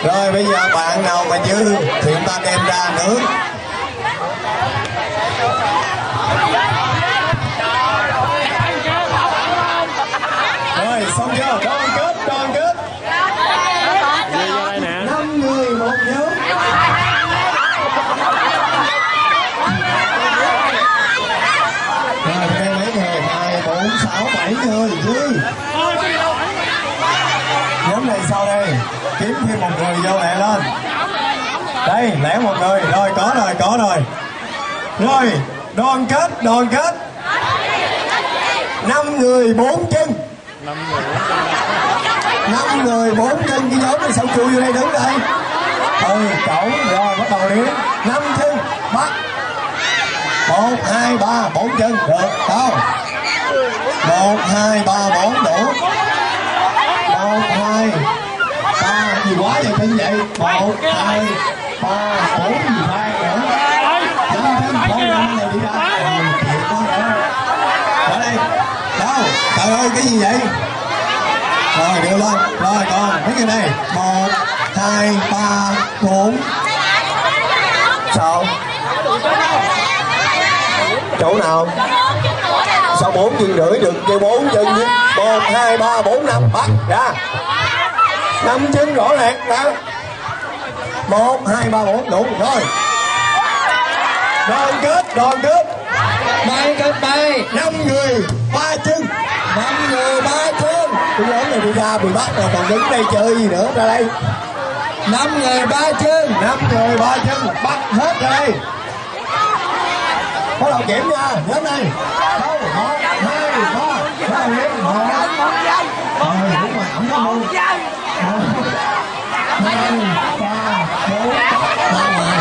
Rồi bây giờ bạn nào mà dư thì chúng ta đem ra nướng. Rồi xong chưa? Đoàn kết, đoàn kết. 5 người một nhóm. Rồi đây mấy người? 2, 4, 6, 7 người dư. Nhóm này sau đây kiếm thêm một người vô lẹ lên. Đây lẻ một người. Rồi có rồi, có rồi. Rồi đoàn kết, đoàn kết. 5 người 4 chân. 5 người 4 chân. Cái nhóm này sao chui vô đây đứng đây? Cổng. Rồi bắt đầu đi. 5 chân bắt. 1, 2, 3, 4 chân. Được không? 1, 2, 3, 4 đủ. 1, 2, 3 gì quá vậy chân vậy? 1, 2, 3, 4 gì hai nữa. 5 chân. Thôi 5 này đi ra. Thiệt đó nữa. Ở đây. Đâu? Trời ơi cái gì vậy? Rồi đưa lên. Rồi còn mấy cái này. 1, 2, 3, 4. Sao? Chỗ nào? Sao 4 chân rưỡi được kêu 4 chân chứ? 1, 2, 3, 4, 5 bắt ra. 5 chân rõ ràng ra. 1, 2, 3, 4 đủ rồi. Đoàn kết, đoàn kết. Bay kết bay. 5 người 3 chân. 5 người 3 chân. Cái nhóm này đi ra bị bắt rồi còn đứng đây chơi gì nữa, ra đây. 5 người 3 chân. 5 người 3 chân bắt hết ra đây. Bắt đầu kiểm nha, nhóm này. 1, 2, 3. Ra liền. 1. Rồi đúng rồi, ổng có luôn. 2, 3, 4. Ra ngoài.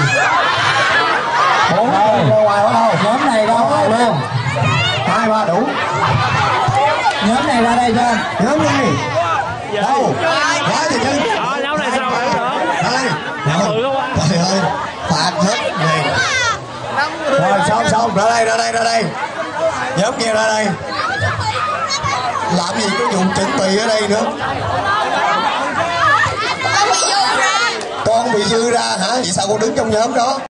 4 ra ngoài bắt đầu. Nhóm này ra ngoài luôn. 2, 3 đủ. Nhóm này ra đây cho anh. Nhóm này. Đâu? Quá gì chứ? Nhóm này sao vậy? Đây. Trời ơi. Phạt hết này. Rồi xong ra đây, ra đây, ra đây. Nhóm kia ra đây. Làm gì có vụ chuẩn bị ở đây nữa? Con bị dư ra hả? Vì sao con đứng trong nhóm đó?